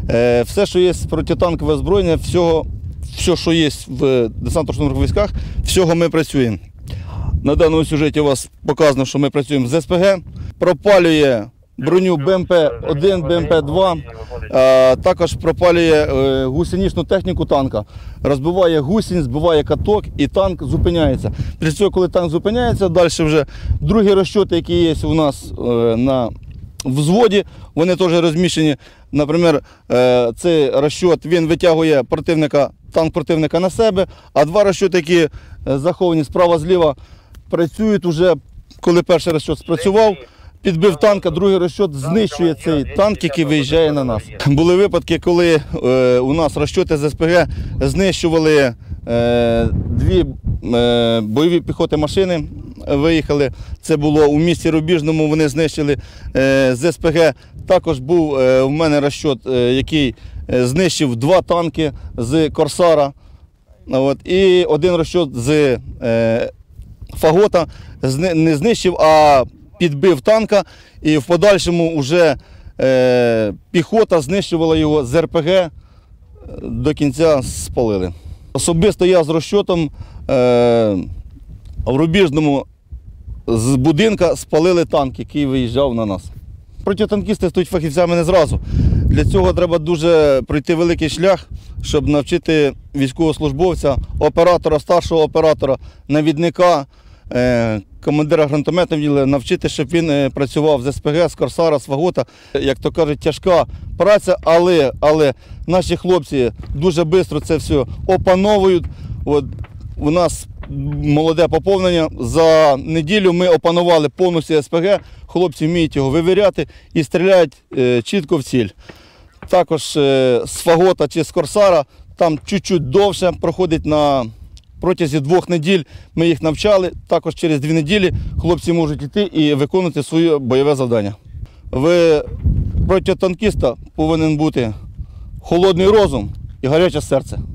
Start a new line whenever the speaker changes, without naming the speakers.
Все, що є протитанкове озброєння, все, що є в десантно-штурмових військах, всього ми працюємо. На даному сюжеті у вас показано, що ми працюємо з СПГ, пропалює броню БМП-1, БМП-2, також пропалює гусеничну техніку танка, розбиває гусінь, збиває каток і танк зупиняється. Після цього, коли танк зупиняється, далі вже другі розчоти, які є у нас на взводі, вони теж розміщені. Наприклад, цей розчот, він витягує танк противника на себе, а два розчоти, які заховані справа-зліва, працюють вже, коли перший розчот спрацював, підбив танк, а другий розчот знищує цей танк, який виїжджає на нас. Були випадки, коли у нас розчоти з СПГ знищували дві бойові піхоти машини, виїхали. Це було у місті Рубіжному, вони знищили з СПГ. Також був у мене розчот, який знищив два танки з Корсара. І один розчот з Фагота не знищив, а підбив танка, і в подальшому вже піхота знищувала його з РПГ, до кінця спалили. Особисто я з розчотом в Рубіжному з будинка спалили танк, який виїжджав на нас. Протитанкісти стають фахівцями не зразу. Для цього треба дуже пройти великий шлях, щоб навчити військовослужбовця, оператора, старшого оператора, навідника, командира гранатометів навчити, щоб він працював з СПГ, з Корсара, з Фагота. Як то кажуть, тяжка праця, але наші хлопці дуже швидко це все опановують. У нас молоде поповнення. За неділю ми опанували повністю СПГ, хлопці вміють його вивіряти і стріляють чітко в ціль. Також з Фагота чи з Корсара там чуть-чуть довше проходить на протязі 2 неділь. Ми їх навчали, також через 2 неділі хлопці можуть йти і виконувати своє бойове завдання. В протитанкіста повинен бути холодний розум і гаряче серце.